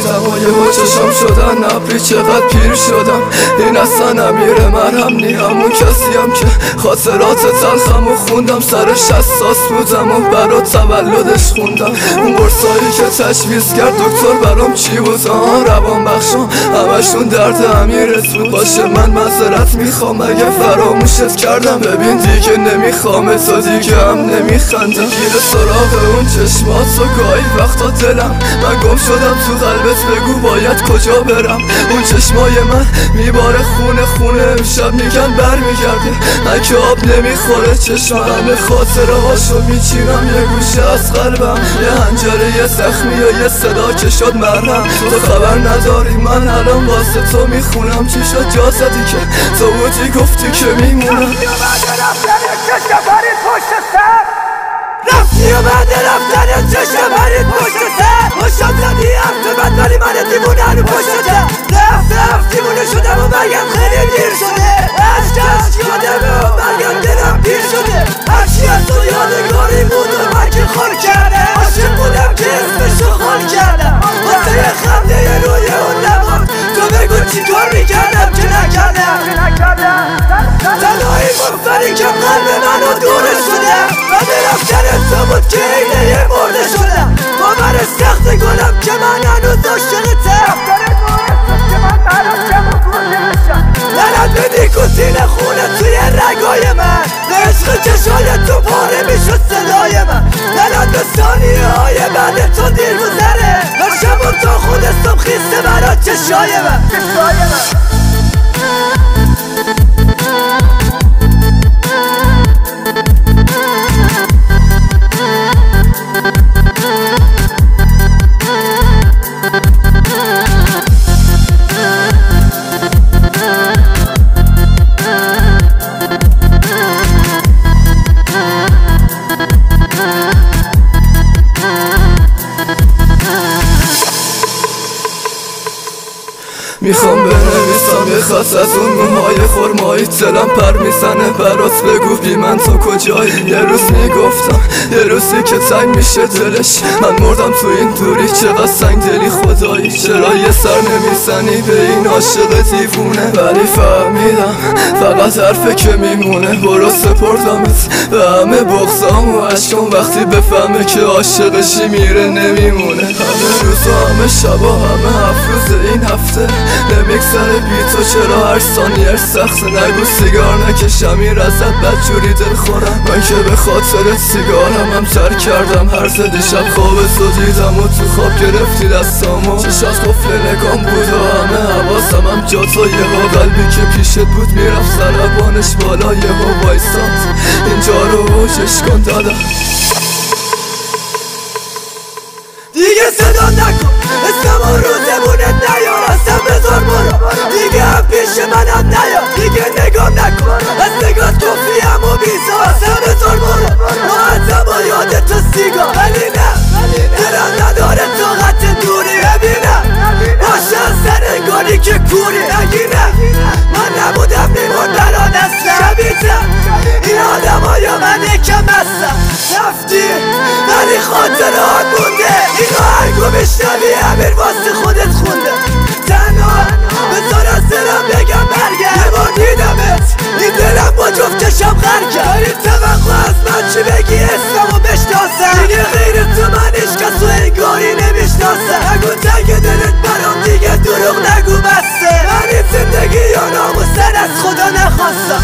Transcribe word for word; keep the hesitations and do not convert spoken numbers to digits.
شدم و یه چشم شدن نبری چقدر پیر شدم. این اصلا نمیره مرهم نی همون کسیم که خاطرات تلخم و خوندم. سرش حساس بودم و برا تولدش خوندم. اون برسایی که تشویز کرد دکتر برام چی بود؟ آن روان بخشم همشون درد امیرت بود. باشه من معذرت میخوام اگه فراموشت کردم. ببین دیگه نمیخوام تا دیگه هم نمیخندم. گیر سراغ اون چشمات و گاهی وقتا دلم من گم شدم تو قلبت. بگو باید کجا برم؟ اون چشمای من میباره خونه خونه امشب میگن بر میگرده. من که آب نمیخوره چشمم همه خاطره هاشو میچینم یه گوشه از قلبم. یه هنجره یه زخمی و یه صدا که شد مرهم. تو خبر نداری من الان واسه تو میخونم. چی شد جا زدی که تو بودی گفتی که میمونم. رفتی و بعد رفتن چشم پرید پشت سر. مشاد زدی حرف بد ولی من دیوونه رو پشت سر. رفت رفت دیوونه شدم و برگم خیلی دیر شده. عشق عشق یادمه و برگم دلم پیر شده. هرچی از تو یادگاری بود و من که خال کرده. عاشق بودم که اسمشو خال کردم. واسه یه خنده روی اون لبات تو بگو چی کار میکردم که نکردم. تنهایی مفتری که قلب منو دوره شده. و برفتن تو بود که اینه یه مرده شدم. باور سخت گلم که من هنوز عاشقتم. لعنت به نیکوتین خونه توی رگای من. به عشق چشای تو پاره میشد صدای من. لعنت به ثانیه های بعد تو دیر گذره. و شبم تا خود صبح خیسته برا چشای من. میخوام بنویسم یه خط از اون موهای خرمایی. دلم پر میزنه برات بگو بی من تو کجایی. یه روز میگفتم یه روزی که تنگ میشه دلش. من مردم تو این دوری چقدر سنگ دلی خدایی. چرا یه سر نمیزنی به این عاشق دیوونه؟ ولی فهمیدم فقط حرفه که میمونه. برو سپردمت به همه بغضام و عشقم. وقتی بفهمه که عاشقشی میره نمیمونه. همه روزا همه شبا همه هفت روز این هفته نمیگذره بی تو. چرا هر ثانیه سخت نگو سیگار نکشم این ازت بدجوری دل خورم. من که به خاطر سیگارم هم ترک کردم. هر سه دیشب خواب تو دیدم و تو خواب گرفتی دستامو. چشات قفل نگام بود و همه حواسم هم جا تو. یه با قلبی که پیشت بود میرفت سربانش بالا. یه با وایساد اینجا رو اوجش کن دادم. دیگه صدا نکن اسمم و روزمونت نیار. اصلا بذار برو دیگه هم پیش منم نیار. دیگه نگام نکن از نگات کفیم و بیزار. اصلا بذار برو راحتم و یادت تو سیگار. ولی نه دلم نداره طاقت دوری. ببینم باشه از سرنگانی که کوری. نگی نه من نبودم میمون برات اصلا. شبیتم این آدم ها یا من یکم هستم. رفتی ولی خاطرات مونده. این آهنگو بشنوی امیر واسه خودت خونده. تنها بذار از دلم بگم برگرد. یه بار دیدمت این دلم با جفت چشم غر کرد. داری توقع از من چی بگی اسممو بشناسم. دیگه غیر تو من عشق تو انگاری نمیشناسم. نگو تنگ دلت برام دیگه دروغ نگو بسته. من این زندگی یا ناموسن از خدا نخواستم.